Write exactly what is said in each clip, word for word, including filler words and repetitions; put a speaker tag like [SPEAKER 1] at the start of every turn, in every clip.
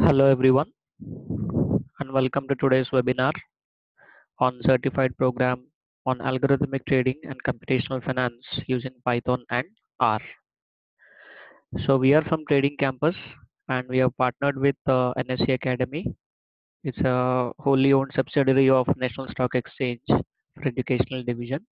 [SPEAKER 1] Hello everyone and welcome to today's webinar on certified program on algorithmic trading and computational finance using Python and R. So we are from Trading Campus and we have partnered with uh, N S E Academy. It's a wholly owned subsidiary of National Stock Exchange for Educational Division.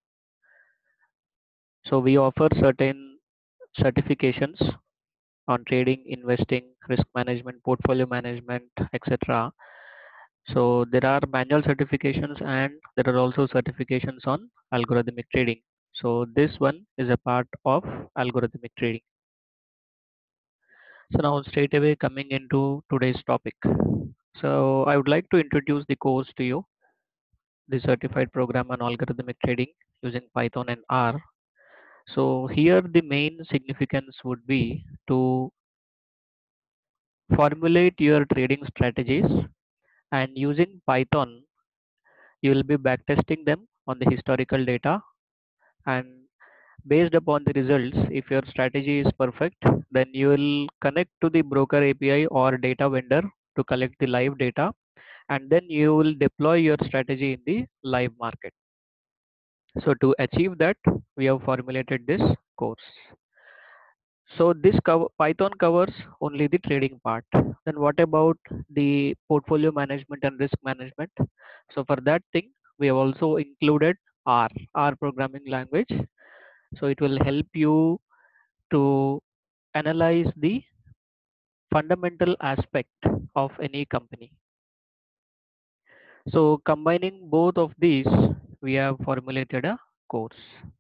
[SPEAKER 1] So we offer certain certifications on trading, investing, risk management, portfolio management, et cetera. So there are manual certifications and there are also certifications on algorithmic trading. So this one is a part of algorithmic trading. So now straight away coming into today's topic. So I would like to introduce the course to you, the certified program on algorithmic trading using Python and R. So here the main significance would be to formulate your trading strategies, and using Python you will be backtesting them on the historical data, and based upon the results, if your strategy is perfect, then you will connect to the broker A P I or data vendor to collect the live data, and then you will deploy your strategy in the live market. So to achieve that, we have formulated this course. So this cover, Python covers only the trading part. Then what about the portfolio management and risk management? So for that thing, we have also included R, R programming language. So it will help you to analyze the fundamental aspect of any company. So combining both of these, we have formulated a course.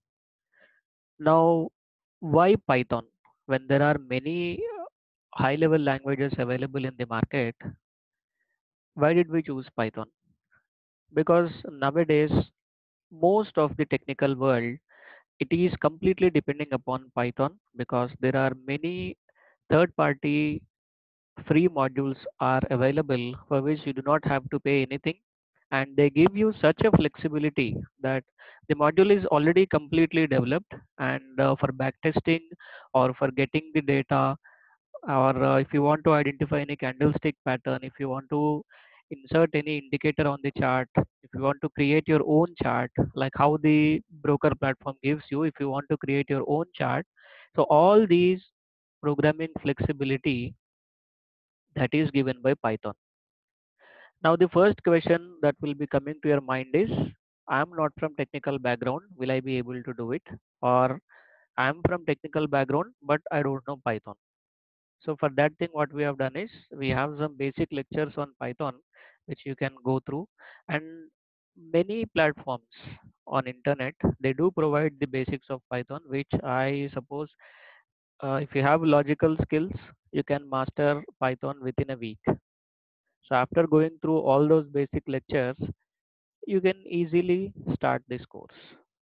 [SPEAKER 1] Now, why Python? When there are many high level languages available in the market, why did we choose Python? Because nowadays, most of the technical world, it is completely depending upon Python, because there are many third party free modules are available for which you do not have to pay anything, and they give you such a flexibility that the module is already completely developed, and uh, for backtesting or for getting the data, or uh, if you want to identify any candlestick pattern, if you want to insert any indicator on the chart, if you want to create your own chart like how the broker platform gives you, if you want to create your own chart, so all these programming flexibility that is given by Python. Now the first question that will be coming to your mind is, I am not from technical background, will I be able to do it? Or I am from technical background but I don't know Python. So for that thing, what we have done is we have some basic lectures on Python which you can go through, and many platforms on internet, they do provide the basics of Python, which I suppose uh, if you have logical skills, you can master Python within a week. So after going through all those basic lectures, you can easily start this course.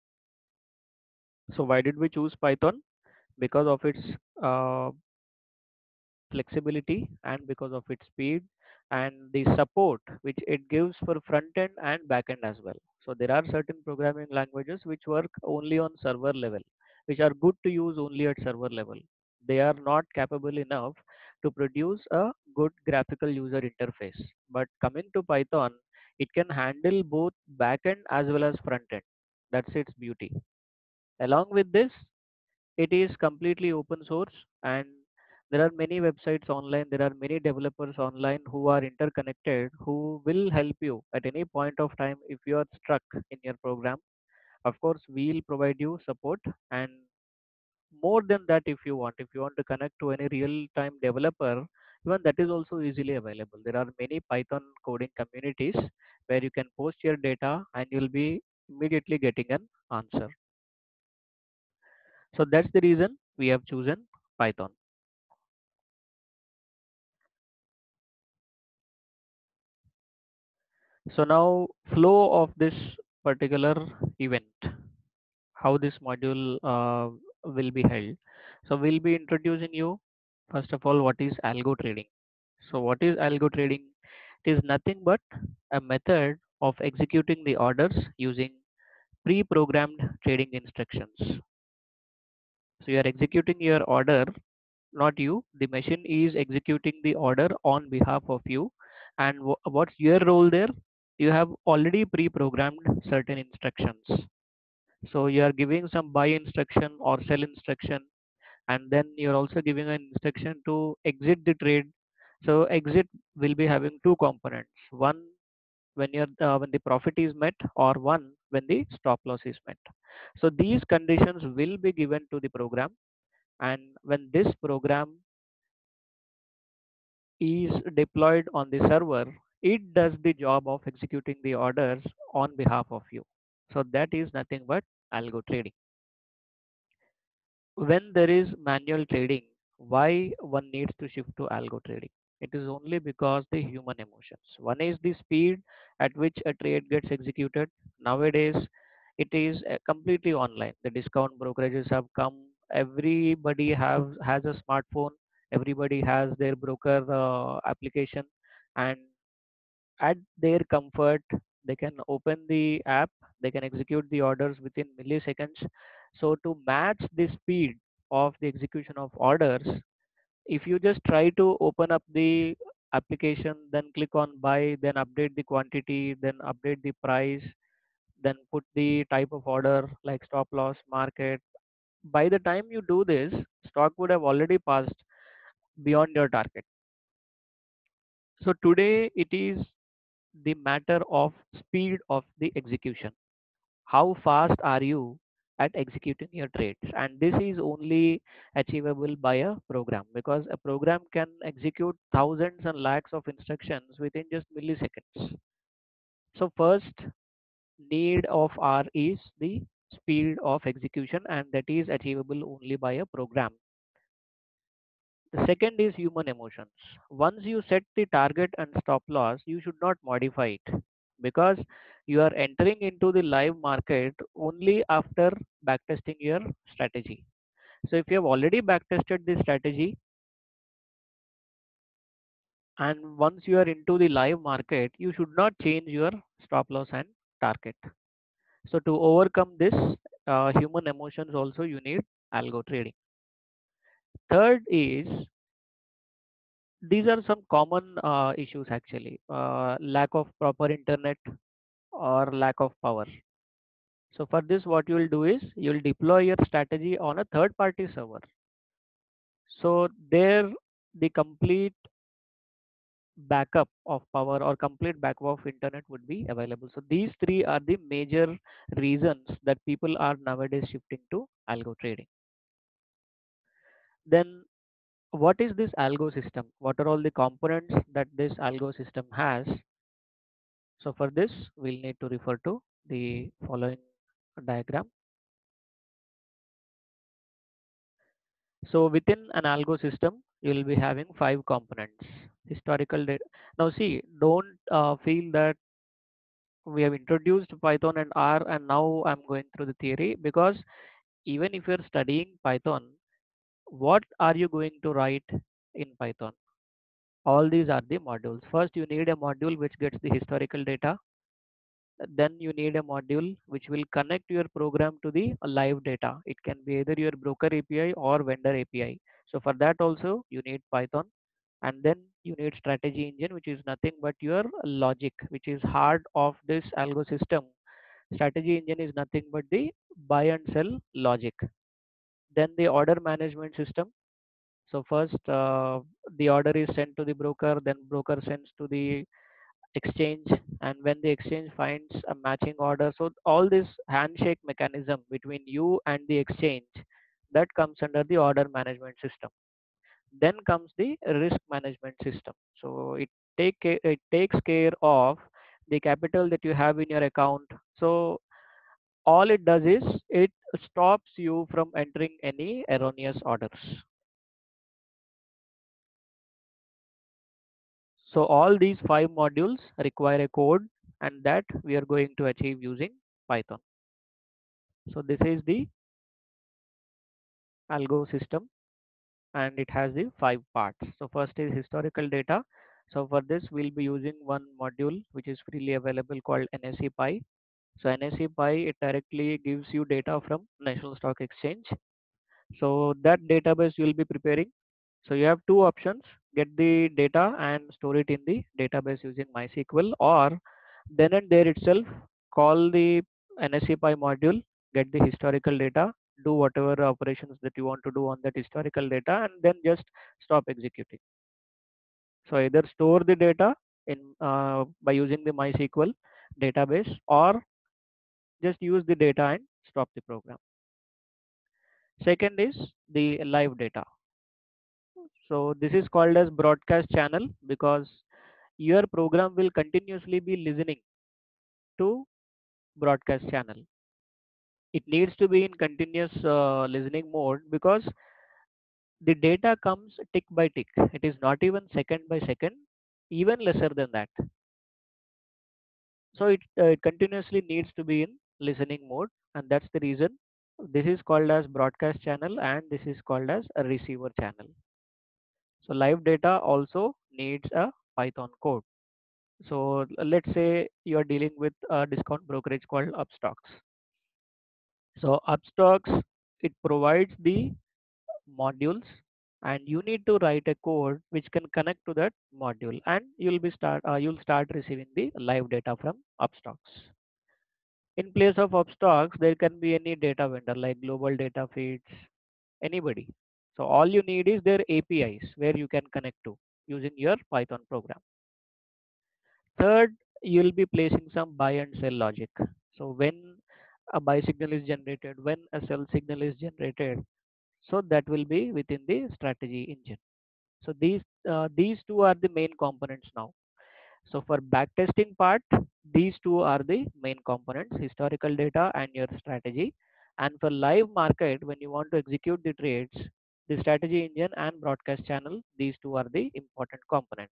[SPEAKER 1] So why did we choose Python? Because of its uh, flexibility, and because of its speed and the support which it gives for front end and back end as well. So there are certain programming languages which work only on server level, which are good to use only at server level. They are not capable enough to produce a good graphical user interface. But coming to Python, it can handle both back end as well as front end. That's its beauty. Along with this, it is completely open source, and there are many websites online, there are many developers online who are interconnected, who will help you at any point of time if you are stuck in your program. Of course, we'll provide you support, and more than that, if you want, if you want to connect to any real time developer, even that is also easily available. There are many Python coding communities where you can post your data and you'll be immediately getting an answer. So that's the reason we have chosen Python. So now, flow of this particular event, how this module uh, will be held. So we'll be introducing you first of all what is algo trading. So what is algo trading? It is nothing but a method of executing the orders using pre-programmed trading instructions. So you are executing your order not you. The machine is executing the order on behalf of you. And wh- what's your role there? You have already pre-programmed certain instructions. So you are giving some buy instruction or sell instruction, and then you're also giving an instruction to exit the trade. So exit will be having two components: one when you're uh, when the profit is met, or one when the stop loss is met. So these conditions will be given to the program, and when this program is deployed on the server, it does the job of executing the orders on behalf of you. So that is nothing but algo trading. When there is manual trading, why one needs to shift to algo trading? It is only because the human emotions. One is the speed at which a trade gets executed. Nowadays, it is uh, completely online. The discount brokerages have come. Everybody have has a smartphone. Everybody has their broker uh, application, and at their comfort, they can open the app, they can execute the orders within milliseconds. So to match the speed of the execution of orders, if you just try to open up the application, then click on buy, then update the quantity, then update the price, then put the type of order like stop loss, market, by the time you do this, stock would have already passed beyond your target. So today it is the matter of speed of the execution. How fast are you at executing your trades? And this is only achievable by a program, because a program can execute thousands and lakhs of instructions within just milliseconds. So first need of R is the speed of execution, and that is achievable only by a program. The second is human emotions. Once you set the target and stop loss, you should not modify it, because you are entering into the live market only after backtesting your strategy. So if you have already backtested the strategy, and once you are into the live market, you should not change your stop loss and target. So to overcome this uh, human emotions also, you need algo trading. Third is, these are some common uh, issues actually: uh, lack of proper internet or lack of power. So for this, what you will do is you will deploy your strategy on a third party server. So there, the complete backup of power or complete backup of internet would be available. So these three are the major reasons that people are nowadays shifting to algo trading. Then what is this algo system? What are all the components that this algo system has? So for this, we'll need to refer to the following diagram. So within an algo system, you will be having five components. Historical data. Now see, don't uh, feel that we have introduced Python and R and now I'm going through the theory, because even if you're studying Python, what are you going to write in Python? All these are the modules. First, you need a module which gets the historical data. Then you need a module which will connect your program to the live data. It can be either your broker A P I or vendor A P I. So for that also you need Python. And then you need strategy engine, which is nothing but your logic, which is heart of this algo system. Strategy engine is nothing but the buy and sell logic. Then the order management system. So first uh, the order is sent to the broker, then broker sends to the exchange, and when the exchange finds a matching order, so all this handshake mechanism between you and the exchange, that comes under the order management system. Then comes the risk management system. So it take it takes care of the capital that you have in your account. So all it does is it stops you from entering any erroneous orders. So all these five modules require a code, and that we are going to achieve using Python. So this is the algo system, and it has the five parts. So first is historical data. So for this, we'll be using one module which is freely available called N S E P I. So N S E P I, it directly gives you data from National Stock Exchange. So that database you'll be preparing. So you have two options: get the data and store it in the database using MySQL, or then and there itself call the NSCPy module, get the historical data, do whatever operations that you want to do on that historical data, and then just stop executing. So either store the data in uh, by using the MySQL database, or just use the data and stop the program. Second is the live data. So this is called as broadcast channel because your program will continuously be listening to broadcast channel. It needs to be in continuous uh, listening mode because the data comes tick by tick. It is not even second by second, even lesser than that. So it, uh, it continuously needs to be in listening mode, and that's the reason this is called as broadcast channel and this is called as a receiver channel. So live data also needs a Python code. So let's say you are dealing with a discount brokerage called Upstocks. So Upstocks, it provides the modules, and you need to write a code which can connect to that module, and you'll be start uh, you'll start receiving the live data from Upstocks. In place of Upstocks, there can be any data vendor like Global Data Feeds, anybody. So all you need is their A P Is where you can connect to using your Python program. Third, you'll be placing some buy and sell logic. So when a buy signal is generated, when a sell signal is generated, so that will be within the strategy engine. So these uh, these two are the main components now. So for backtesting part, these two are the main components: historical data and your strategy. And for live market, when you want to execute the trades, the strategy engine and broadcast channel, these two are the important components.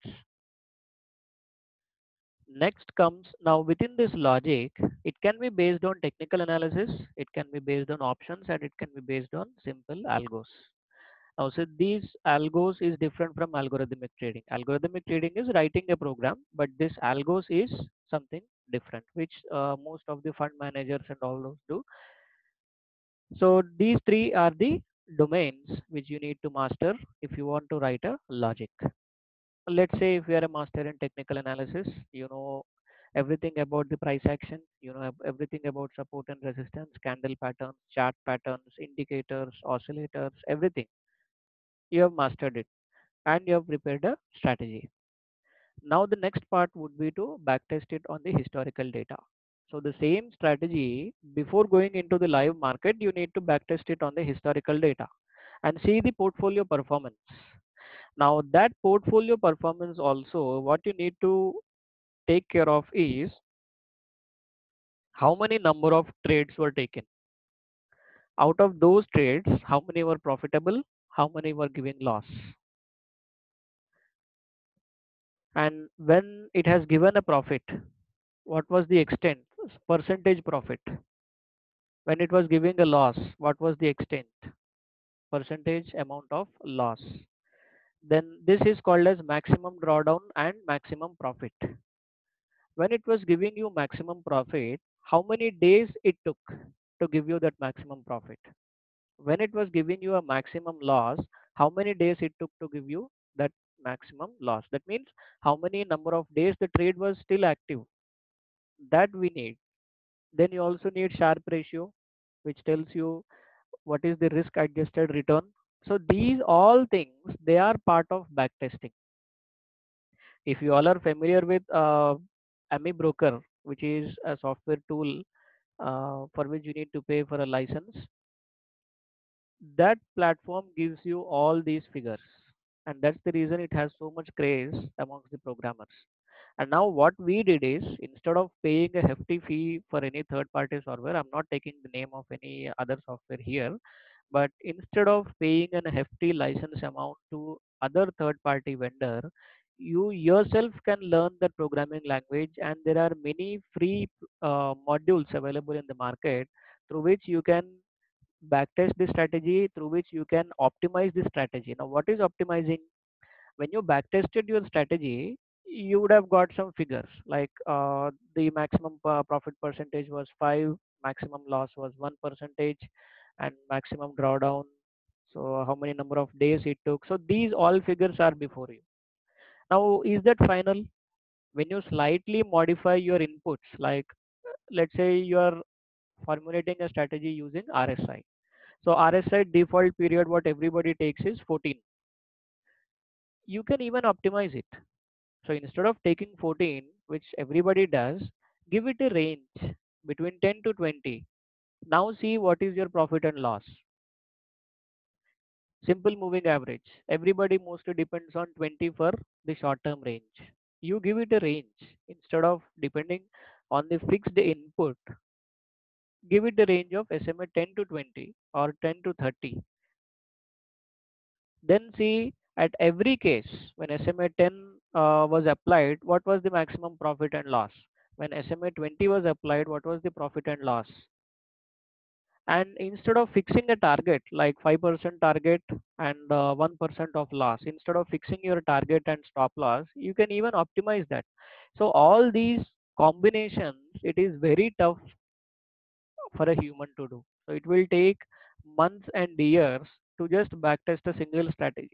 [SPEAKER 1] Next comes, now within this logic, it can be based on technical analysis, it can be based on options, and it can be based on simple algos. Now, so these algos is different from algorithmic trading. Algorithmic trading is writing a program, but this algos is something different, which uh, most of the fund managers and all those do. So these three are the domains which you need to master if you want to write a logic. Let's say if you are a master in technical analysis, you know everything about the price action, you know everything about support and resistance, candle patterns, chart patterns, indicators, oscillators, everything. You have mastered it and you have prepared a strategy. Now the next part would be to backtest it on the historical data. So the same strategy, before going into the live market, you need to backtest it on the historical data and see the portfolio performance. Now that portfolio performance also, what you need to take care of is how many number of trades were taken. Out of those trades, how many were profitable, how many were giving loss. And when it has given a profit, what was the extent, percentage profit. When it was giving a loss, what was the extent, percentage amount of loss. Then this is called as maximum drawdown and maximum profit. When it was giving you maximum profit, how many days it took to give you that maximum profit. When it was giving you a maximum loss, how many days it took to give you that maximum loss. That means how many number of days the trade was still active. That we need. Then you also need Sharpe ratio, which tells you what is the risk adjusted return. So these all things, they are part of backtesting. If you all are familiar with uh, AmiBroker, which is a software tool uh, for which you need to pay for a license, that platform gives you all these figures, and that's the reason it has so much craze amongst the programmers. And now what we did is, instead of paying a hefty fee for any third party software, I'm not taking the name of any other software here, but instead of paying a hefty license amount to other third party vendor, you yourself can learn the programming language, and there are many free uh, modules available in the market through which you can backtest the strategy, through which you can optimize the strategy. Now what is optimizing? When you backtested your strategy, you would have got some figures like uh, the maximum uh, profit percentage was five, maximum loss was one percentage, and maximum drawdown So how many number of days it took. So these all figures are before you. Now, is that final? When you slightly modify your inputs, like let's say you are formulating a strategy using R S I. So R S I default period what everybody takes is fourteen. You can even optimize it. So instead of taking fourteen, which everybody does, give it a range between ten to twenty. Now see what is your profit and loss. Simple moving average. Everybody mostly depends on twenty for the short term range. You give it a range instead of depending on the fixed input. Give it a range of S M A ten to twenty or ten to thirty. Then see at every case when S M A ten uh, was applied, what was the maximum profit and loss? When S M A twenty was applied, what was the profit and loss? And instead of fixing a target like five percent target and uh, one percent of loss, instead of fixing your target and stop loss, you can even optimize that. So all these combinations, it is very tough for a human to do. So it will take months and years to just backtest a single strategy.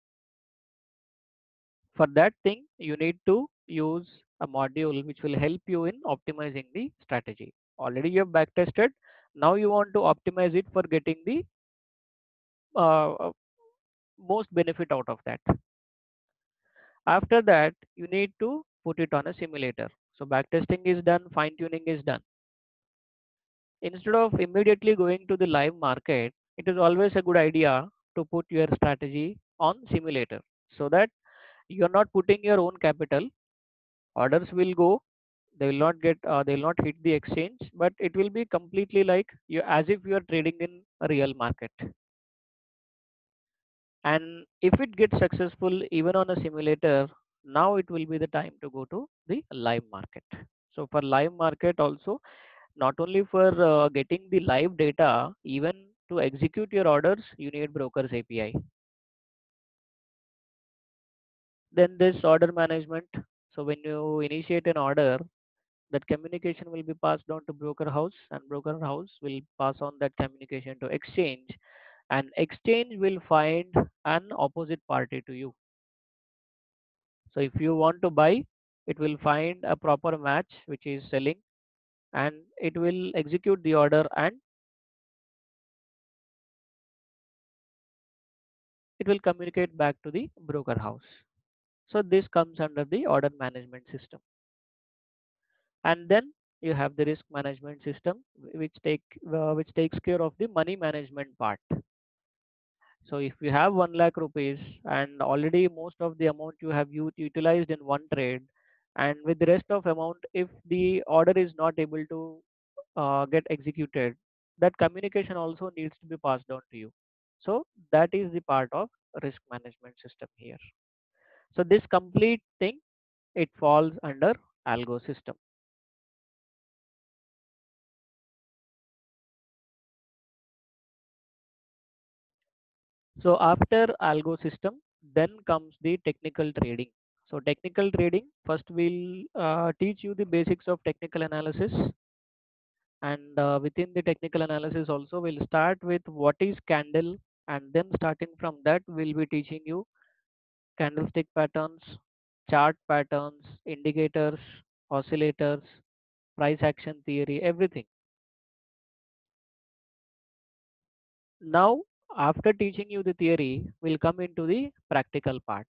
[SPEAKER 1] For that thing, you need to use a module which will help you in optimizing the strategy. Already you have backtested. Now you want to optimize it for getting the uh, most benefit out of that. After that, you need to put it on a simulator. So backtesting is done, fine tuning is done. Instead of immediately going to the live market, it is always a good idea to put your strategy on simulator so that you are not putting your own capital. Orders will go, they will not get, uh, they will not hit the exchange, but it will be completely like you as if you are trading in a real market. And if it gets successful even on a simulator, now it will be the time to go to the live market. So for live market also, not only for uh, getting the live data, even to execute your orders, you need brokers A P I. Then this order management. So when you initiate an order, that communication will be passed on to broker house, and broker house will pass on that communication to exchange, and exchange will find an opposite party to you. So if you want to buy, it will find a proper match which is selling, and it will execute the order, and it will communicate back to the broker house. So this comes under the order management system. And then you have the risk management system which take uh, which takes care of the money management part. So if you have one lakh rupees and already most of the amount you have utilized in one trade, and with the rest of amount, if the order is not able to uh, get executed, that communication also needs to be passed on to you. So that is the part of risk management system here. So this complete thing, it falls under algo system. So after algo system, then comes the technical trading. So technical trading, first we'll uh, teach you the basics of technical analysis, and uh, within the technical analysis also we'll start with what is candle, and then starting from that we'll be teaching you candlestick patterns, chart patterns, indicators, oscillators, price action theory, everything. Now after teaching you the theory, we'll come into the practical part.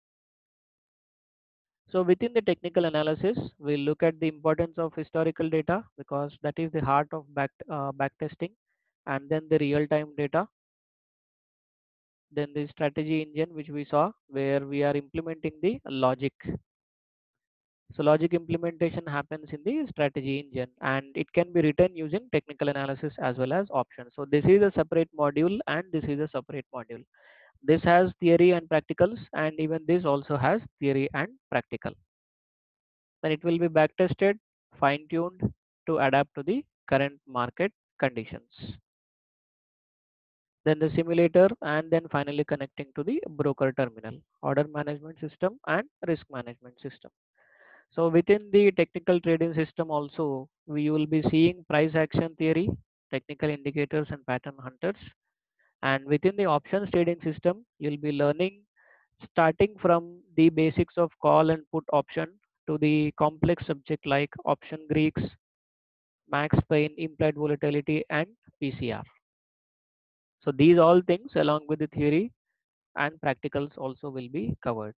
[SPEAKER 1] So within the technical analysis, we'll look at the importance of historical data because that is the heart of back uh, back testing, and then the real-time data, then the strategy engine which we saw where we are implementing the logic. So logic implementation happens in the strategy engine, and it can be written using technical analysis as well as options. So this is a separate module and this is a separate module. This has theory and practicals, and even this also has theory and practical. Then it will be back tested, fine tuned to adapt to the current market conditions. Then the simulator, and then finally connecting to the broker terminal, order management system and risk management system. So within the technical trading system also, we will be seeing price action theory, technical indicators and pattern hunters. And within the options trading system, you'll be learning starting from the basics of call and put option to the complex subject like option Greeks, max pain, implied volatility, and P C R. So these all things along with the theory and practicals also will be covered.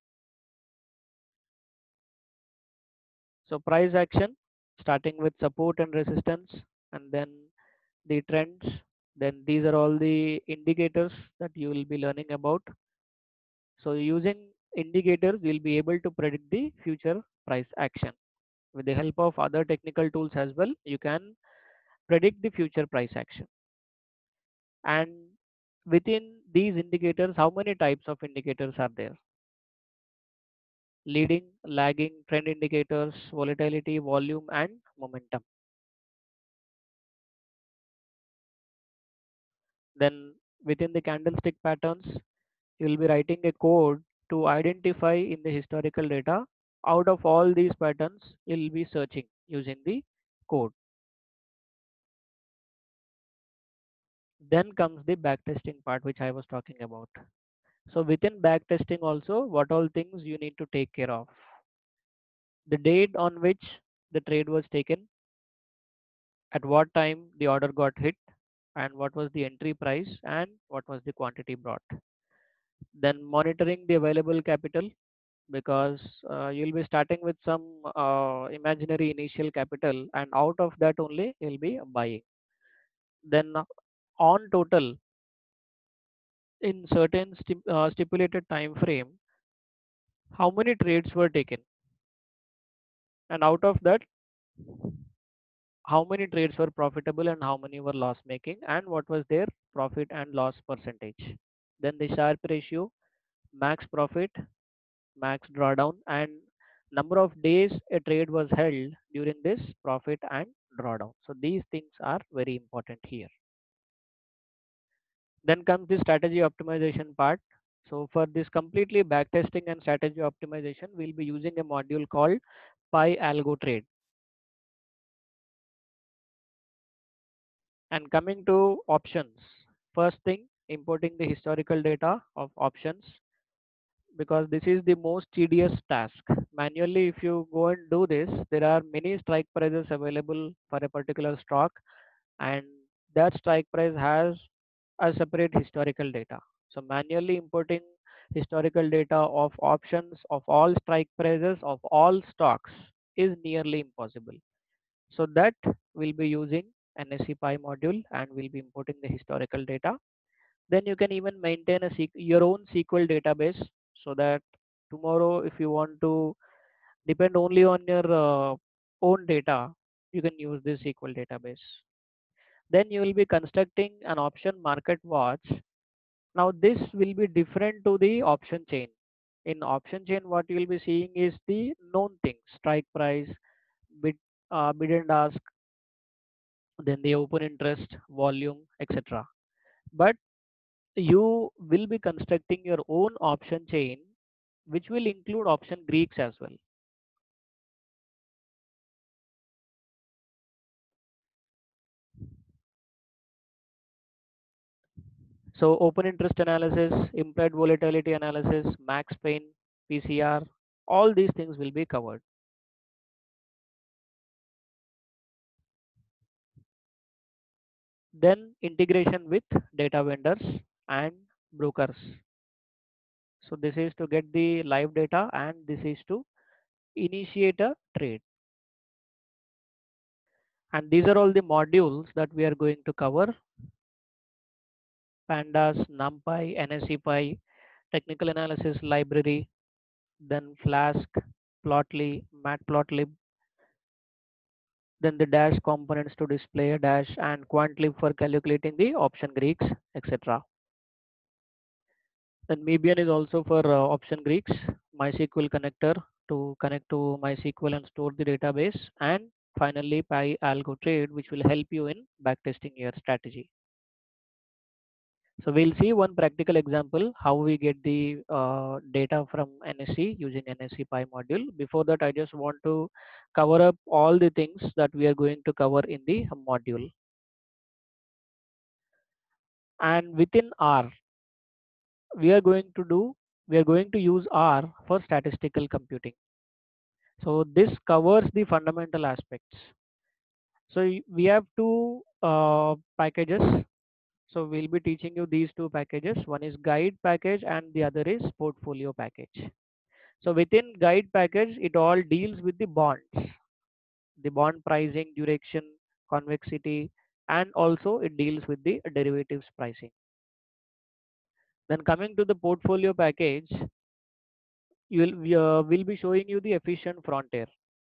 [SPEAKER 1] So price action starting with support and resistance, and then the trends, then these are all the indicators that you will be learning about. So using indicators, you'll be able to predict the future price action. With the help of other technical tools as well, you can predict the future price action. And within these indicators, how many types of indicators are there? Leading, lagging, trend indicators, volatility, volume, and momentum. Then within the candlestick patterns, you will be writing a code to identify in the historical data. Out of all these patterns, you will be searching using the code. Then comes the backtesting part, which I was talking about. So within backtesting also, what all things you need to take care of. The date on which the trade was taken, at what time the order got hit, and what was the entry price, and what was the quantity brought. Then monitoring the available capital, because uh, you'll be starting with some uh, imaginary initial capital, and out of that only you'll be buying. Then uh, on total, in certain stip- uh, stipulated time frame, how many trades were taken, and out of that, how many trades were profitable and how many were loss making, and what was their profit and loss percentage. Then the Sharpe ratio, max profit, max drawdown, and number of days a trade was held during this profit and drawdown. So these things are very important here. Then comes the strategy optimization part. So for this completely backtesting and strategy optimization, we'll be using a module called Pi Algo Trade. And coming to options, first thing, importing the historical data of options, because this is the most tedious task. Manually, if you go and do this, there are many strike prices available for a particular stock, and that strike price has a separate historical data. So manually importing historical data of options of all strike prices of all stocks is nearly impossible. So that we'll be using N S E Pi module, and we'll be importing the historical data. Then you can even maintain a your own S Q L database, so that tomorrow if you want to depend only on your uh, own data, you can use this S Q L database. Then you will be constructing an option market watch. Now this will be different to the option chain. In option chain, what you will be seeing is the known things: strike price, bid, uh, bid and ask, then the open interest, volume, et cetera. But you will be constructing your own option chain, which will include option Greeks as well. So open interest analysis, implied volatility analysis, max pain, P C R, all these things will be covered. Then integration with data vendors and brokers. So this is to get the live data, and this is to initiate a trade. And these are all the modules that we are going to cover: Pandas, NumPy, N S E Pi, technical analysis library, then Flask, Plotly, Matplotlib, then the dash components to display a dash, and Quantlib for calculating the option Greeks, et cetera. Then Mebian is also for uh, option Greeks, MySQL connector to connect to MySQL and store the database, and finally Pi Algo Trade, which will help you in backtesting your strategy. So we'll see one practical example how we get the uh, data from N S E using N S E Pi module. Before that, I just want to cover up all the things that we are going to cover in the module. And within R, we are going to do, we are going to use R for statistical computing. So this covers the fundamental aspects. So y- we have two uh, packages. So we'll be teaching you these two packages. One is guide package and the other is portfolio package. So within guide package, it all deals with the bonds, the bond pricing, duration, convexity, and also it deals with the derivatives pricing. Then coming to the portfolio package, you will we, uh, will be showing you the efficient frontier,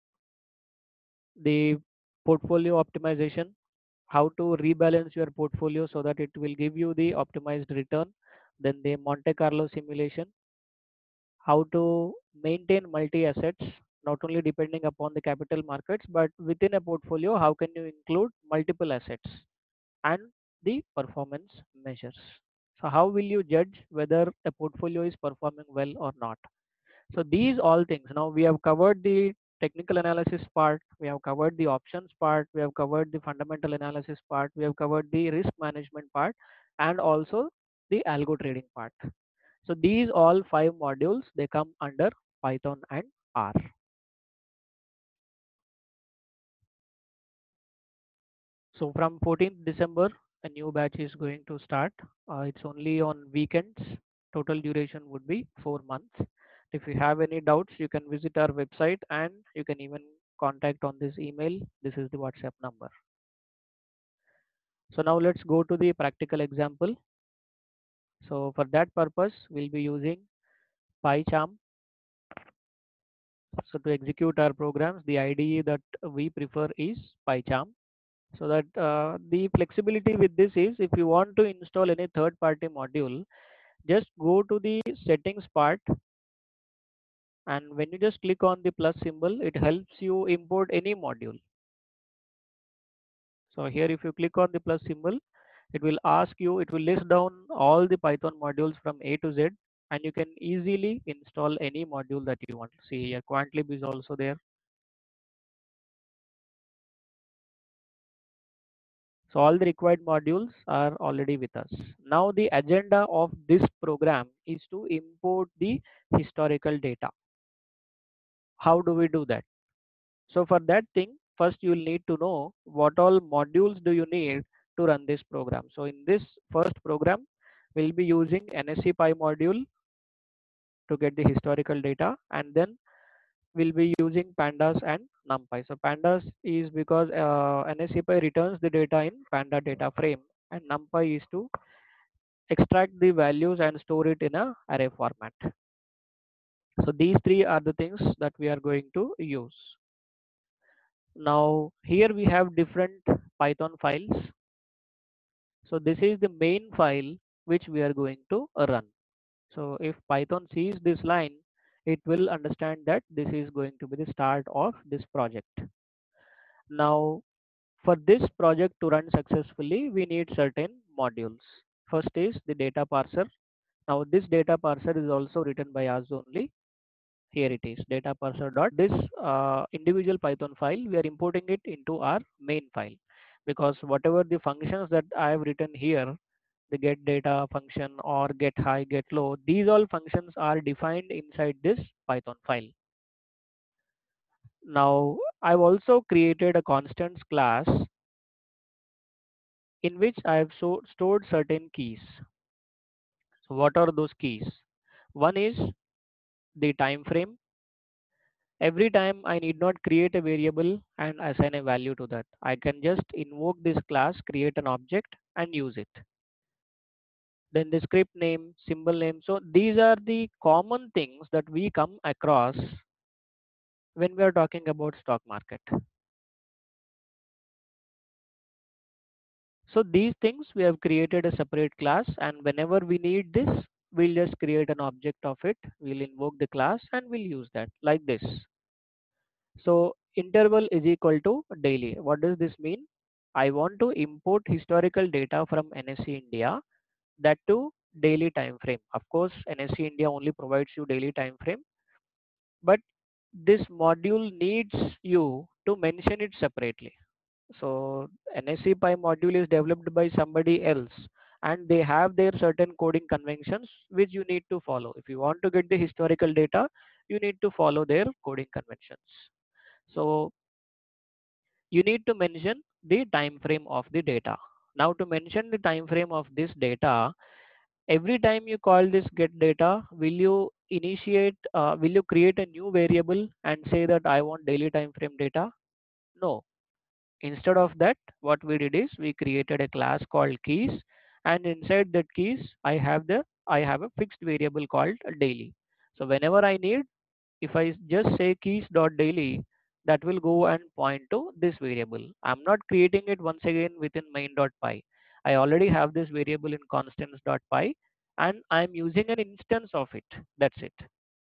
[SPEAKER 1] the portfolio optimization, how to rebalance your portfolio so that it will give you the optimized return, then the Monte Carlo simulation, how to maintain multi assets, not only depending upon the capital markets, but within a portfolio, how can you include multiple assets, and the performance measures. So how will you judge whether a portfolio is performing well or not? So these all things, now we have covered the technical analysis part, we have covered the options part, we have covered the fundamental analysis part, we have covered the risk management part, and also the algo trading part. So these all five modules, they come under Python and R. So from fourteenth December, a new batch is going to start. Uh, it's only on weekends. Total duration would be four months. If you have any doubts, you can visit our website and you can even contact on this email. This is the WhatsApp number. So now let's go to the practical example. So for that purpose, we'll be using PyCharm. So to execute our programs, the I D E that we prefer is PyCharm. So that uh, the flexibility with this is, if you want to install any third party module, just go to the settings part, and when you just click on the plus symbol, it helps you import any module. So here if you click on the plus symbol, it will ask you, it will list down all the Python modules from A to Z, and you can easily install any module that you want. See here, Quantlib is also there. So all the required modules are already with us. Now the agenda of this program is to import the historical data. How do we do that? So for that thing, first you will need to know what all modules do you need to run this program. So in this first program, we'll be using N S C P Y module to get the historical data, and then we'll be using pandas and numpy. So pandas is because uh, N S C P Y returns the data in panda data frame, and numpy is to extract the values and store it in a array format. So these three are the things that we are going to use. Now here we have different Python files. So this is the main file which we are going to run. So if Python sees this line, it will understand that this is going to be the start of this project. Now for this project to run successfully, we need certain modules. First is the data parser. Now this data parser is also written by us only. Here it is, data parser. This uh, individual Python file, we are importing it into our main file, because whatever the functions that I have written here, the get data function or get high, get low, these all functions are defined inside this Python file. Now I've also created a constants class in which I have so stored certain keys. So what are those keys? One is the time frame. Every time I need not create a variable and assign a value to that. I can just invoke this class, create an object and use it. Then the script name, symbol name. So these are the common things that we come across when we are talking about stock market. So these things we have created a separate class, and whenever we need this, we'll just create an object of it. We'll invoke the class and we'll use that like this. So interval is equal to daily. What does this mean? I want to import historical data from N S E India, that to daily time frame. Of course, N S E India only provides you daily time frame, but this module needs you to mention it separately. So N S C P Y module is developed by somebody else, and they have their certain coding conventions which you need to follow. If you want to get the historical data, you need to follow their coding conventions. So you need to mention the time frame of the data. Now to mention the time frame of this data, every time you call this get data, will you initiate, uh, will you create a new variable and say that I want daily time frame data? No. Instead of that, what we did is we created a class called keys, and inside that keys, I have the I have a fixed variable called daily. So whenever I need, if I just say keys.daily, that will go and point to this variable. I'm not creating it once again within main.py. I already have this variable in constants.py, and I'm using an instance of it. That's it.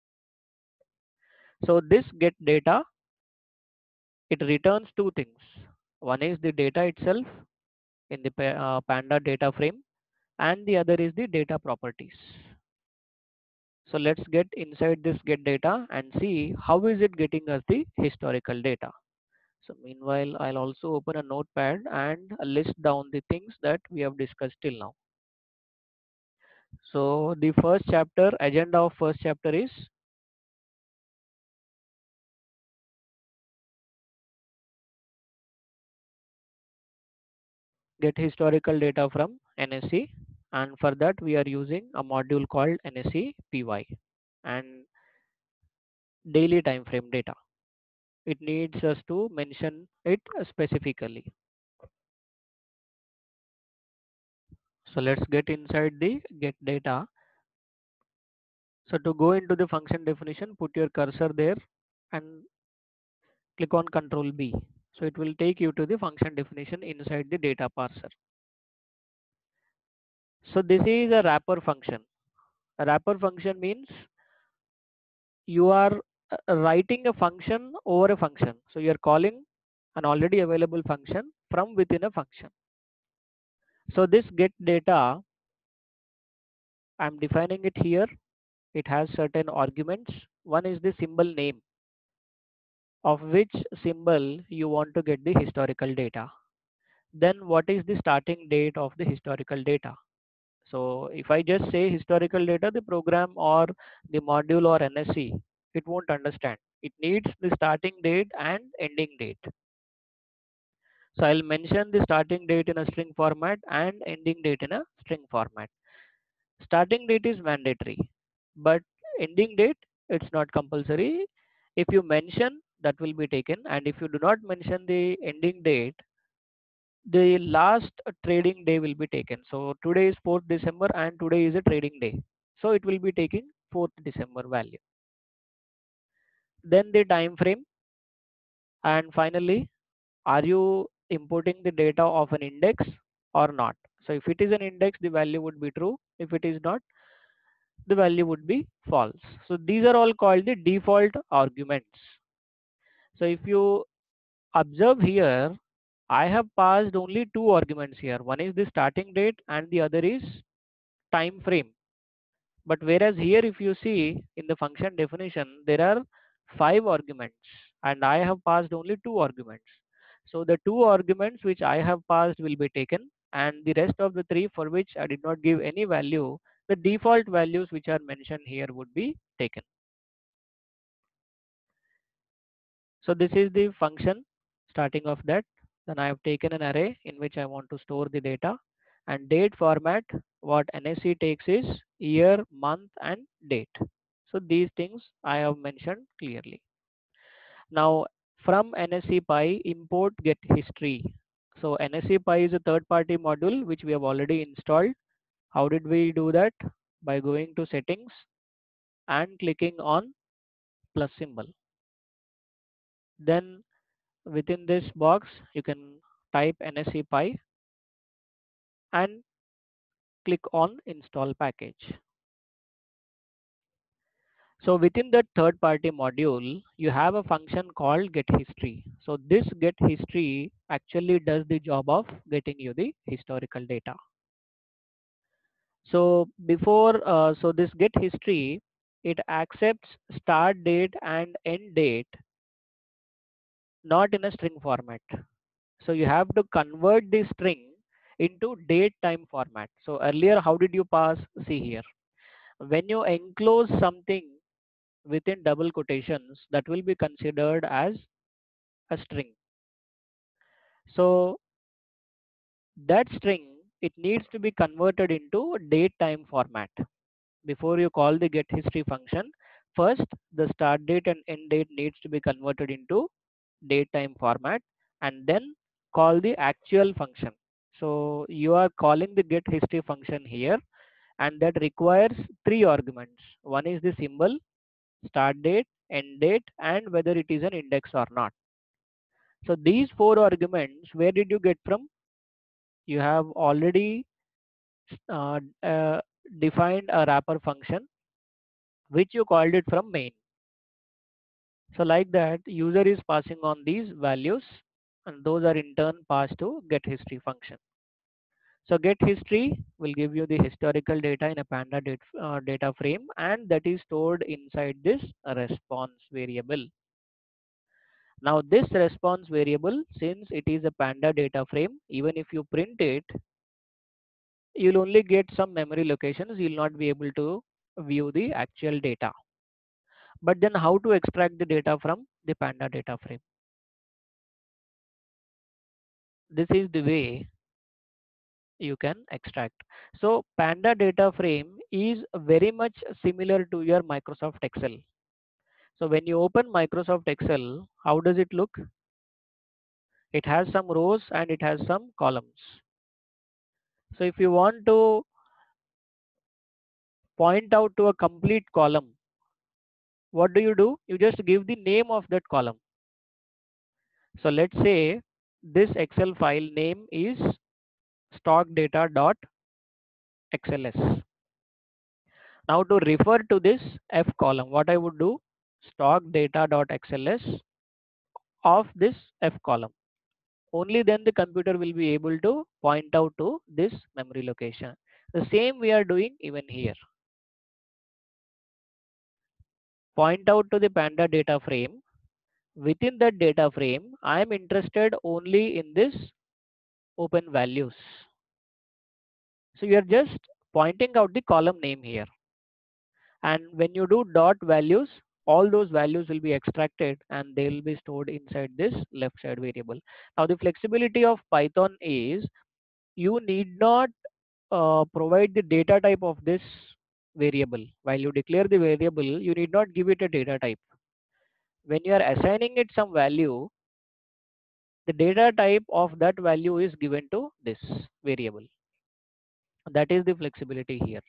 [SPEAKER 1] So this get data, it returns two things. One is the data itself in the uh, Panda data frame, and the other is the data properties. So let's get inside this get data and see how is it getting us the historical data. So meanwhile, I'll also open a notepad and list down the things that we have discussed till now. So the first chapter, agenda of first chapter is get historical data from N S E, and for that we are using a module called N S E P Y, and daily time frame data. It needs us to mention it specifically. So let's get inside the get data. So to go into the function definition, put your cursor there and click on control B. So it will take you to the function definition inside the data parser. So this is a wrapper function. A wrapper function means you are uh, writing a function over a function. So you are calling an already available function from within a function. So this get data, I'm defining it here. It has certain arguments. One is the symbol name, of which symbol you want to get the historical data. Then what is the starting date of the historical data? So if I just say historical data, the program or the module or N S E, it won't understand. It needs the starting date and ending date. So I'll mention the starting date in a string format and ending date in a string format. Starting date is mandatory, but ending date, it's not compulsory. If you mention, that will be taken, and if you do not mention the ending date, the last trading day will be taken. So today is fourth December and today is a trading day. So it will be taking fourth December value. Then the time frame, and finally, are you importing the data of an index or not? So if it is an index, the value would be true. If it is not, the value would be false. So these are all called the default arguments. So if you observe here, I have passed only two arguments here. One is the starting date and the other is time frame. But whereas here, if you see in the function definition, there are five arguments and I have passed only two arguments. So the two arguments which I have passed will be taken, and the rest of the three for which I did not give any value, the default values which are mentioned here would be taken. So this is the function starting of that. Then I have taken an array in which I want to store the data, and date format, what N S E takes is year, month and date. So these things I have mentioned clearly. Now from N S E P Y import get history. So N S E P Y is a third party module which we have already installed. How did we do that? By going to settings and clicking on plus symbol. Then within this box you can type N S E P Y and click on install package. So within the third party module, you have a function called get history. So this get history actually does the job of getting you the historical data. So before, uh, so this get history, it accepts start date and end date, not in a string format. So you have to convert the string into date time format. So earlier, how did you pass? See here. When you enclose something within double quotations, that will be considered as a string. So that string, it needs to be converted into date time format. Before you call the get history function, first the start date and end date needs to be converted into date time format, and then call the actual function. So you are calling the get history function here, and that requires three arguments. One is the symbol, start date, end date, and whether it is an index or not. So these four arguments, where did you get from? You have already uh, uh, defined a wrapper function which you called it from main. So like that, user is passing on these values, and those are in turn passed to get history function. So get history will give you the historical data in a Panda data, uh, data frame, and that is stored inside this response variable. Now this response variable, since it is a Panda data frame, even if you print it, you'll only get some memory locations. You'll not be able to view the actual data. But then how to extract the data from the Panda data frame? This is the way you can extract. So Panda data frame is very much similar to your Microsoft Excel. So when you open Microsoft Excel, how does it look? It has some rows and it has some columns. So if you want to point out to a complete column, what do you do? You just give the name of that column. So let's say this Excel file name is stockdata.xls. Now to refer to this F column, what I would do, stockdata.xls of this F column. Only then the computer will be able to point out to this memory location. The same we are doing even here. Point out to the Panda data frame. Within that data frame, I am interested only in this open values. So you are just pointing out the column name here. And when you do dot values, all those values will be extracted and they will be stored inside this left side variable. Now the flexibility of Python is you need not uh, provide the data type of this variable. While you declare the variable, you need not give it a data type. When you are assigning it some value, the data type of that value is given to this variable. That is the flexibility here.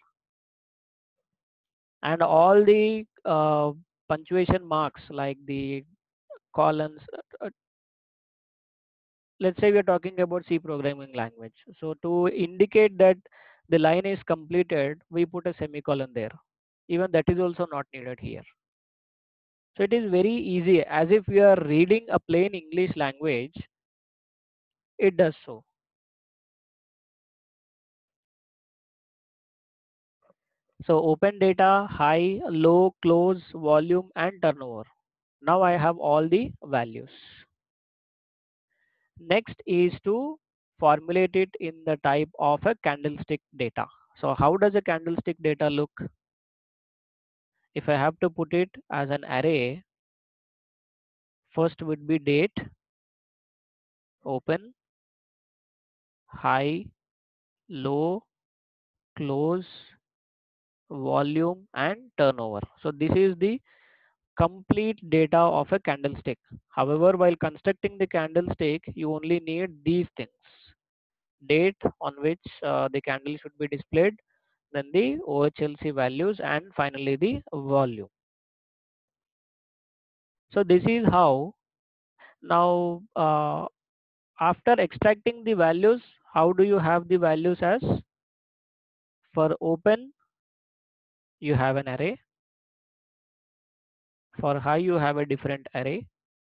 [SPEAKER 1] And all the uh, punctuation marks like the columns, uh, uh, let's say we are talking about C programming language. So to indicate that the line is completed, we put a semicolon there. Even that is also not needed here. So it is very easy, as if we are reading a plain English language, it does so. So open data, high, low, close, volume and turnover. Now I have all the values. Next is to formulate it in the type of a candlestick data. So how does a candlestick data look? If I have to put it as an array, first would be date, open, high, low, close, volume and turnover. So this is the complete data of a candlestick. However, while constructing the candlestick, you only need these things: date on which uh, the candle should be displayed, then the O H L C values, and finally the volume. So this is how. Now uh, after extracting the values, how do you have the values as? For open, you have an array. For high, you have a different array.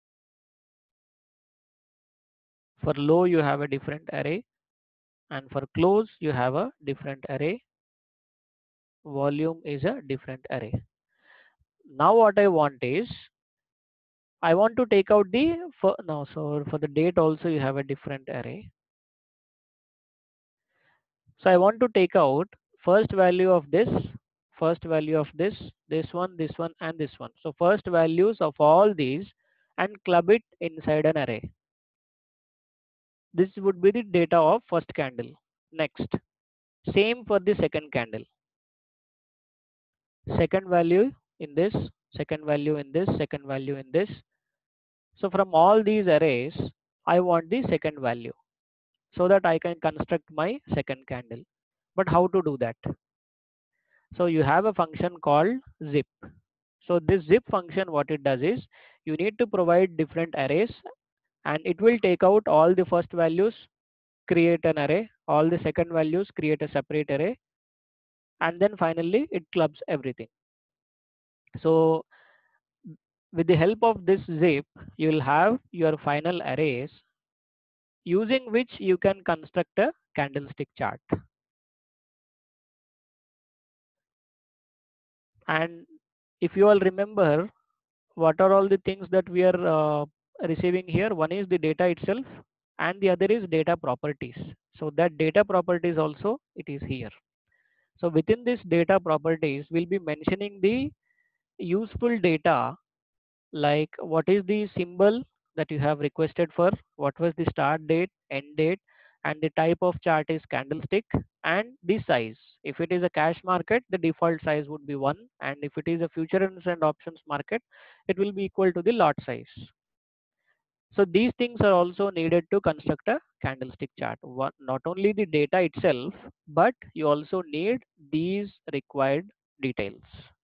[SPEAKER 1] For low, you have a different array. And for close, you have a different array. Volume is a different array. Now what I want is, I want to take out the, for, no, so for the date also you have a different array. So I want to take out first value of this, first value of this, this one, this one, and this one. So first values of all these and club it inside an array. This would be the data of first candle. Next, same for the second candle. Second value in this, second value in this, second value in this. So from all these arrays, I want the second value so that I can construct my second candle. But how to do that? So you have a function called zip. So this zip function, what it does is you need to provide different arrays and it will take out all the first values, create an array, all the second values, create a separate array, and then finally it clubs everything. So with the help of this zip, you will have your final arrays using which you can construct a candlestick chart. And if you all remember, what are all the things that we are uh, receiving here? One is the data itself and the other is data properties. So that data properties also it is here. So within this data properties, we'll be mentioning the useful data, like what is the symbol that you have requested for, what was the start date, end date, and the type of chart is candlestick, and the size. If it is a cash market, the default size would be one, and if it is a futures and options market, it will be equal to the lot size. So these things are also needed to construct a candlestick chart. One, not only the data itself, but you also need these required details.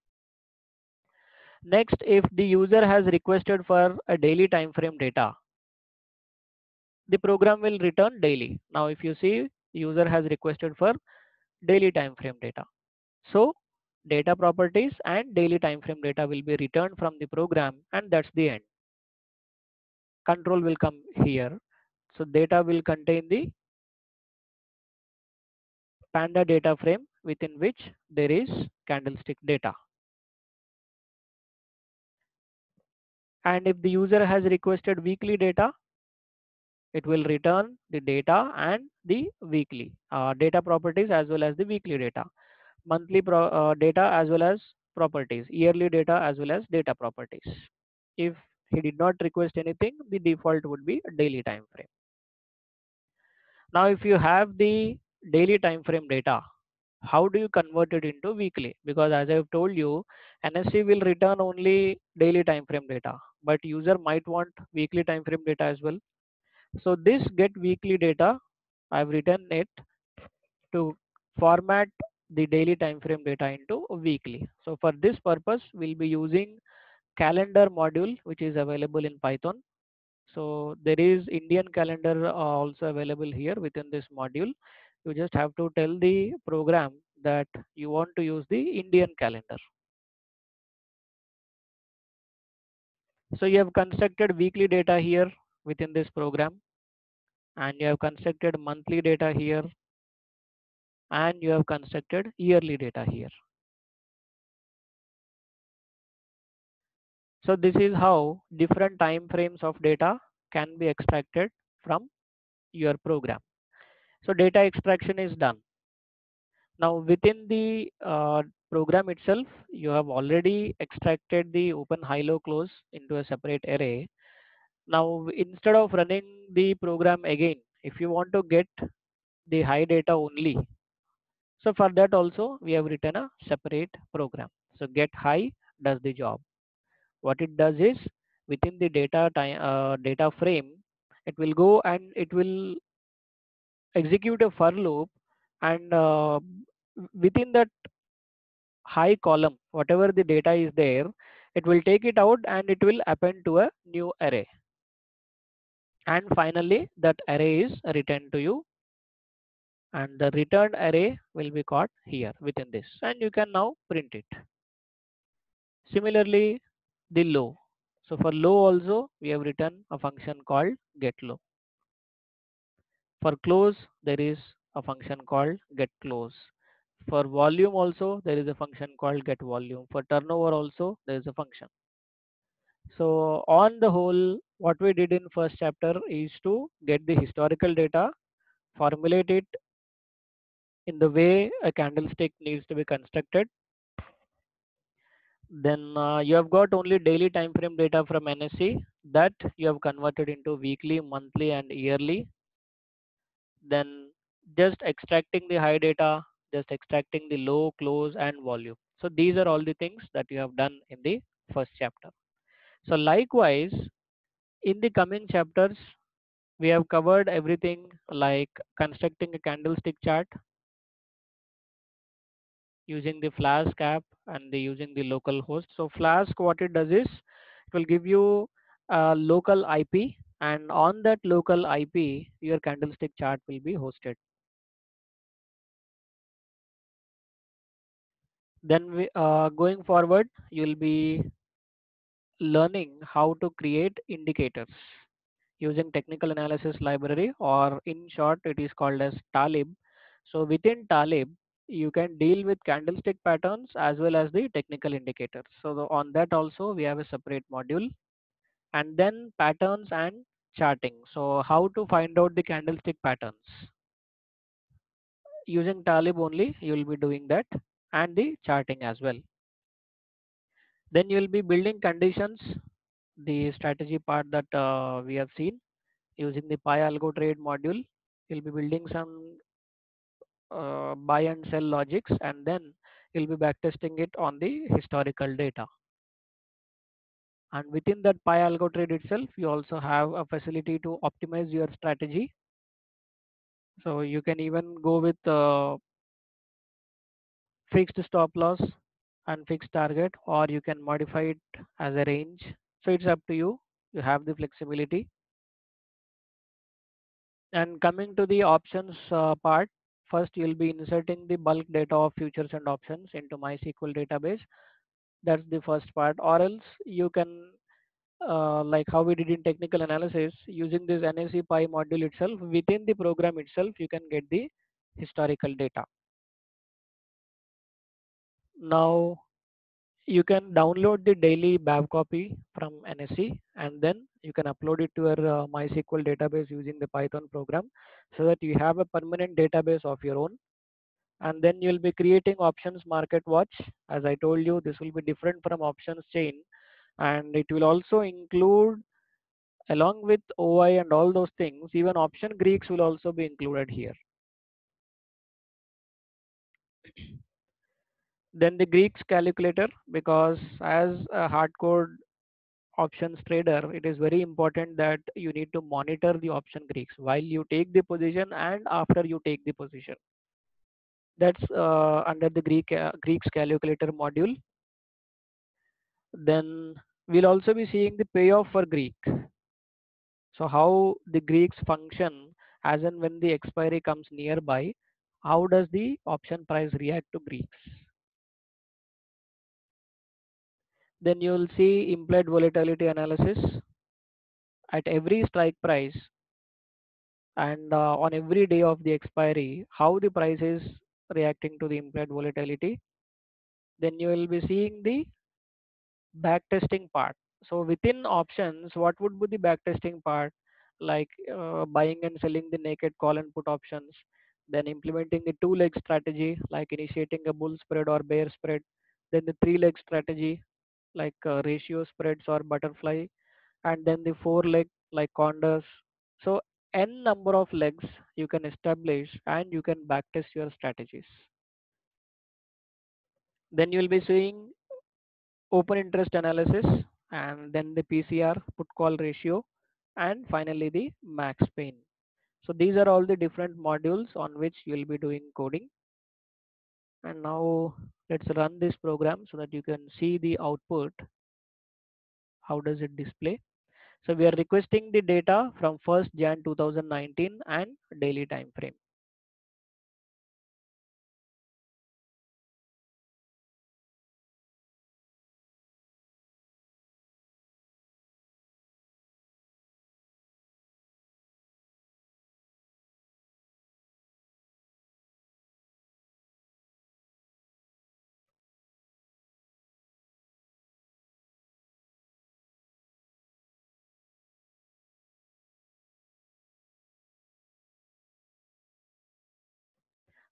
[SPEAKER 1] Next, if the user has requested for a daily time frame data, the program will return daily. Now, if you see, user has requested for daily time frame data. So, data properties and daily time frame data will be returned from the program, and that's the end. Control will come here. So, data will contain the Panda data frame within which there is candlestick data. And if the user has requested weekly data, it will return the data and the weekly uh, data properties as well as the weekly data, monthly pro, uh, data as well as properties, yearly data as well as data properties. If he did not request anything, the default would be daily time frame. Now if you have the daily time frame data, how do you convert it into weekly? Because as I've told you, N S C will return only daily time frame data, but user might want weekly time frame data as well. So this get weekly data, I've written it to format the daily time frame data into weekly. So for this purpose, we'll be using calendar module, which is available in Python. So there is Indian calendar uh, also available here within this module. You just have to tell the program that you want to use the Indian calendar. So you have constructed weekly data here within this program, and you have constructed monthly data here, and you have constructed yearly data here. So this is how different time frames of data can be extracted from your program. So data extraction is done. Now within the uh, program itself, you have already extracted the open, high, low, close into a separate array. Now instead of running the program again, if you want to get the high data only, so for that also we have written a separate program. So get high does the job. What it does is within the data time uh, data frame, it will go and it will execute a for loop, and uh, within that high column, whatever the data is there, it will take it out and it will append to a new array, and finally that array is returned to you, and the returned array will be caught here within this, and you can now print it. Similarly, the low. So for low also we have written a function called get low. For close, there is a function called get close. For volume also, there is a function called get volume. For turnover also, there is a function. So on the whole, what we did in first chapter is to get the historical data, formulate it in the way a candlestick needs to be constructed. Then uh, you have got only daily time frame data from N S E that you have converted into weekly, monthly, and yearly. Then just extracting the high data, just extracting the low, close, and volume. So these are all the things that you have done in the first chapter. So likewise, in the coming chapters, we have covered everything like constructing a candlestick chart using the Flask app and the using the local host. So Flask, what it does is it will give you a local I P, and on that local I P, your candlestick chart will be hosted. Then we, uh, going forward, you will be learning how to create indicators using technical analysis library, or in short it is called as Talib. So within Talib you can deal with candlestick patterns as well as the technical indicators. So the, on that also we have a separate module. And then patterns and charting. So how to find out the candlestick patterns using Talib only, you will be doing that, and the charting as well. Then you will be building conditions, the strategy part that uh, we have seen using the Pi Algo Trade module. You'll be building some uh, buy and sell logics, and then you'll be backtesting it on the historical data. And within that Pi Algo Trade itself, you also have a facility to optimize your strategy. So you can even go with uh, fixed stop loss and fixed target, or you can modify it as a range. So it's up to you. You have the flexibility. And coming to the options uh, part, first you'll be inserting the bulk data of futures and options into MySQL database. That's the first part. Or else you can, uh, like how we did in technical analysis, using this N S E Pi module itself, within the program itself, you can get the historical data. Now you can download the daily B A V copy from N S E, and then you can upload it to your uh, MySQL database using the Python program, so that you have a permanent database of your own. And then you'll be creating options market watch. As I told you, this will be different from options chain, and it will also include, along with O I and all those things, even option Greeks will also be included here. Then the Greeks calculator, because as a hardcore options trader, it is very important that you need to monitor the option Greeks while you take the position and after you take the position. That's uh, under the Greek uh, Greeks calculator module. Then we'll also be seeing the payoff for Greek. So how the Greeks function as and when the expiry comes nearby, how does the option price react to Greeks? Then you will see implied volatility analysis at every strike price, and uh, on every day of the expiry, how the price is reacting to the implied volatility. Then you will be seeing the backtesting part. So within options, what would be the backtesting part? Like uh, buying and selling the naked call and put options, then implementing the two leg strategy, like initiating a bull spread or bear spread, then the three leg strategy, like uh, ratio spreads or butterfly, and then the four leg like condors. So n number of legs you can establish, and you can backtest your strategies. Then you will be seeing open interest analysis, and then the P C R, put call ratio, and finally the max pain. So these are all the different modules on which you will be doing coding. And now let's run this program so that you can see the output. How does it display? So we are requesting the data from first January two thousand nineteen and daily time frame.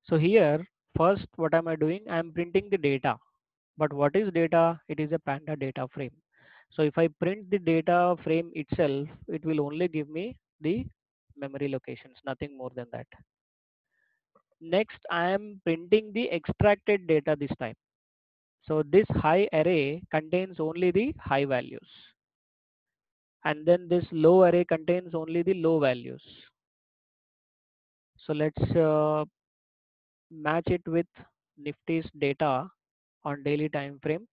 [SPEAKER 1] So here, first, what am I doing? I am printing the data. But what is data? It is a Panda data frame. So if I print the data frame itself, it will only give me the memory locations, nothing more than that. Next, I am printing the extracted data this time. So this high array contains only the high values. And then this low array contains only the low values. So let's uh, match it with Nifty's data on daily time frame.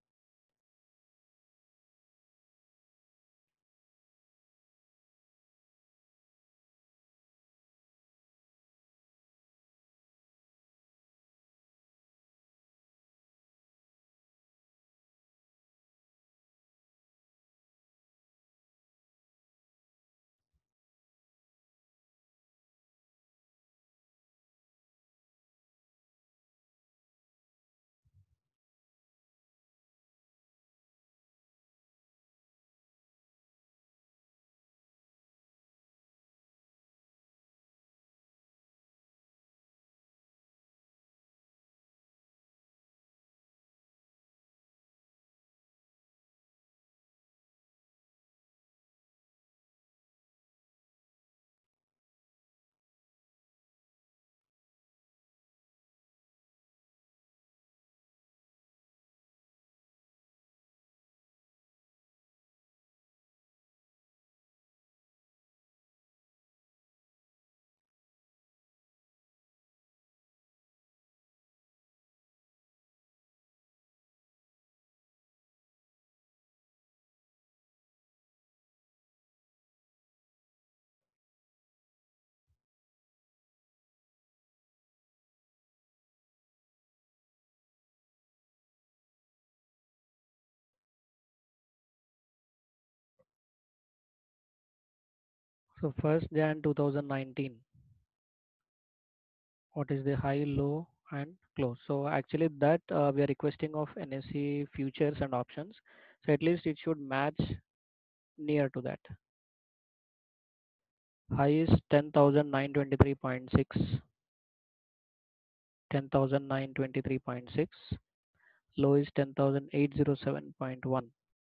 [SPEAKER 1] So first Jan two thousand nineteen, what is the high, low and close? So actually that uh, we are requesting of N S E futures and options. So at least it should match near to that. High is ten thousand nine hundred twenty-three point six, ten thousand nine hundred twenty-three point six. Low is ten thousand eight hundred seven point one,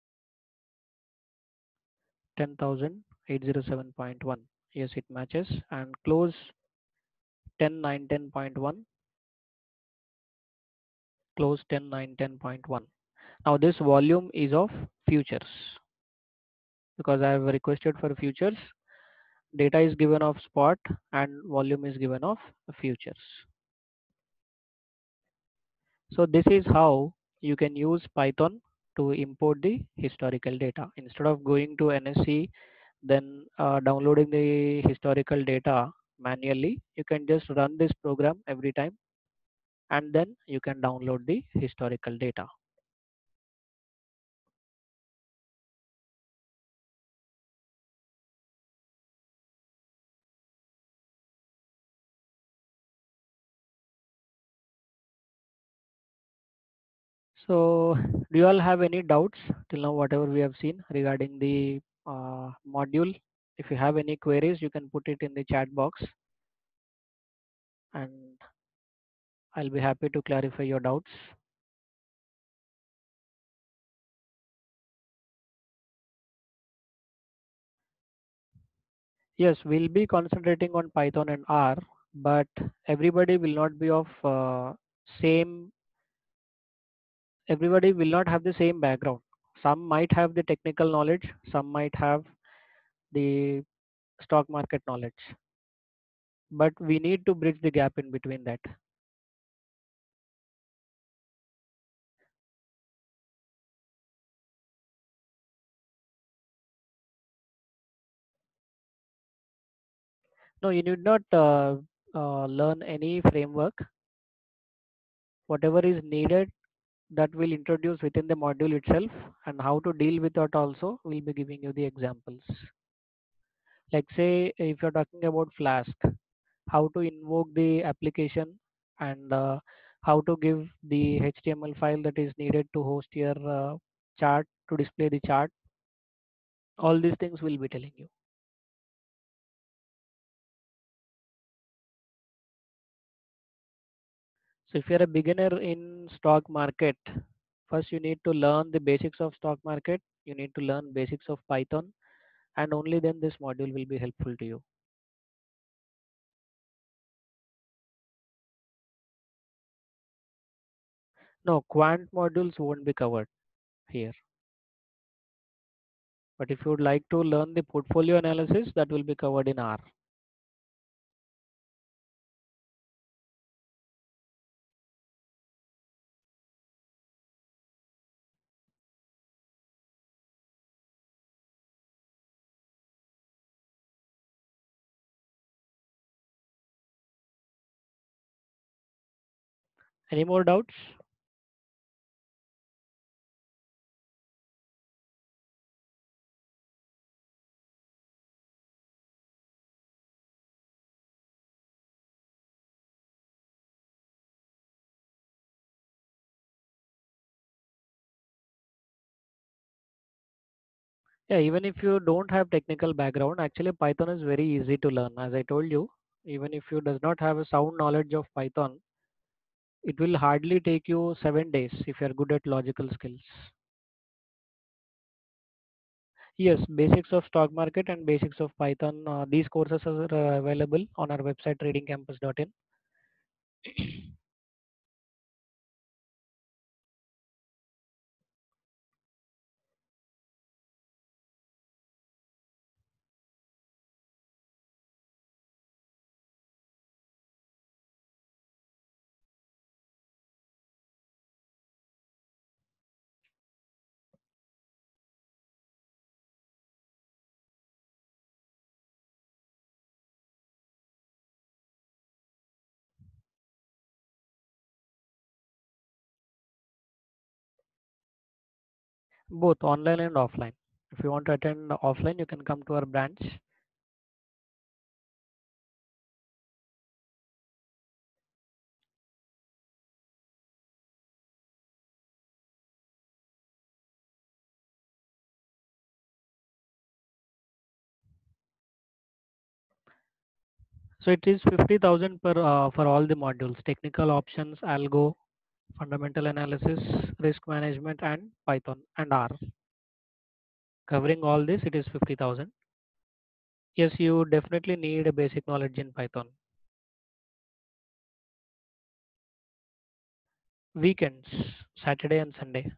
[SPEAKER 1] ten thousand eight hundred seven point one. Yes, it matches. And close ten nine ten point one, close ten nine ten point one. Now this volume is of futures because I have requested for futures. Data is given of spot and volume is given of futures. So this is how you can use Python to import the historical data. Instead of going to N S E, then uh, downloading the historical data manually, you can just run this program every time and then you can download the historical data. So do you all have any doubts till now, whatever we have seen regarding the uh, module? If you have any queries, you can put it in the chat box and I'll be happy to clarify your doubts. Yes, we'll be concentrating on Python and R, but everybody will not be of uh, same, everybody will not have the same background. Some might have the technical knowledge, some might have the stock market knowledge, but we need to bridge the gap in between that. No, you need not uh, uh, learn any framework. Whatever is needed that will introduce within the module itself, and how to deal with that also we'll be giving you the examples. Like say if you're talking about Flask, how to invoke the application and uh, how to give the H T M L file that is needed to host your uh, chart, to display the chart. All these things we'll be telling you. So if you're a beginner in stock market, first you need to learn the basics of stock market. You need to learn basics of Python, and only then this module will be helpful to you. No, quant modules won't be covered here. But if you would like to learn the portfolio analysis, that will be covered in R. Any more doubts? Yeah, even if you don't have technical background, actually Python is very easy to learn. As I told you, even if you does not have a sound knowledge of Python, it will hardly take you seven days if you are good at logical skills. Yes, basics of stock market and basics of Python. Uh, these courses are uh, available on our website trading campus dot in. Both online and offline. If you want to attend offline, you can come to our branch. So it is fifty thousand per uh, for all the modules: technical options, algo, fundamental analysis, risk management, and Python and R. Covering all this, it is fifty thousand. Yes, you definitely need a basic knowledge in Python. Weekends, Saturday and Sunday.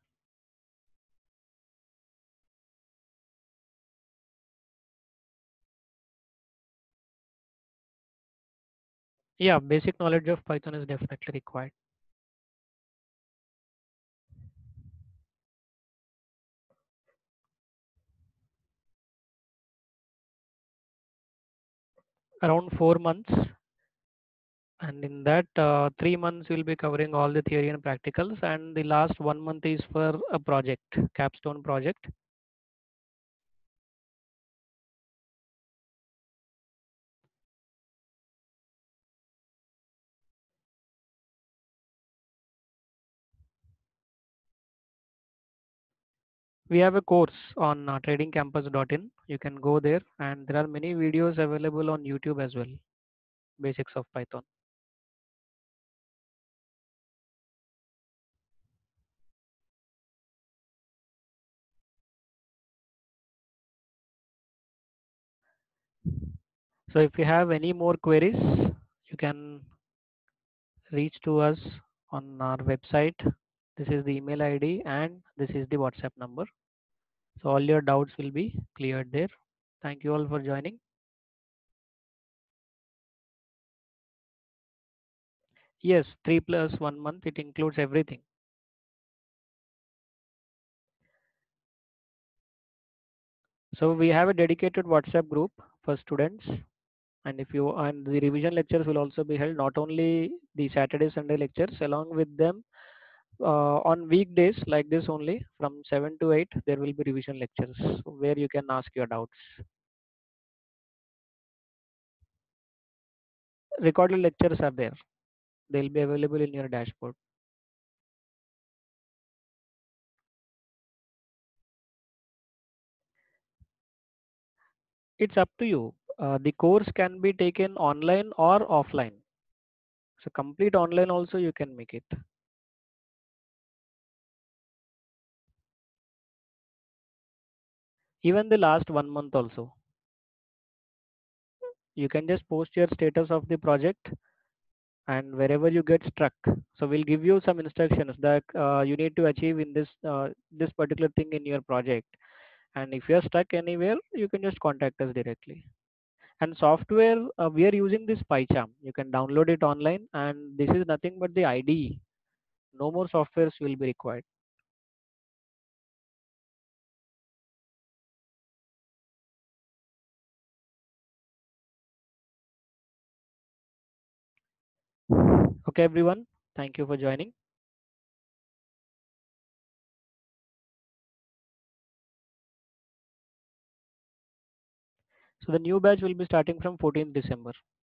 [SPEAKER 1] Yeah, basic knowledge of Python is definitely required. Around four months, and in that uh, three months we'll be covering all the theory and practicals, and the last one month is for a project, capstone project. We have a course on uh, trading campus dot in. You can go there, and there are many videos available on YouTube as well. Basics of Python. So if you have any more queries, you can reach to us on our website. This is the email I D and this is the WhatsApp number. So all your doubts will be cleared there. Thank you all for joining. Yes, three plus one month, it includes everything. So we have a dedicated WhatsApp group for students, and if you and the revision lectures will also be held, not only the Saturday Sunday lectures, along with them uh, on weekdays like this only from seven to eight there will be revision lectures where you can ask your doubts. Recorded lectures are there, they'll be available in your dashboard. It's up to you. Uh, the course can be taken online or offline. So complete online also you can make it. Even the last one month also. You can just post your status of the project and wherever you get stuck. So we'll give you some instructions that uh, you need to achieve in this uh, this particular thing in your project. And if you're stuck anywhere, you can just contact us directly. And software, uh, we are using this PyCharm. You can download it online, and this is nothing but the I D E. No more softwares will be required. Okay, everyone. Thank you for joining. So the new batch will be starting from fourteenth December.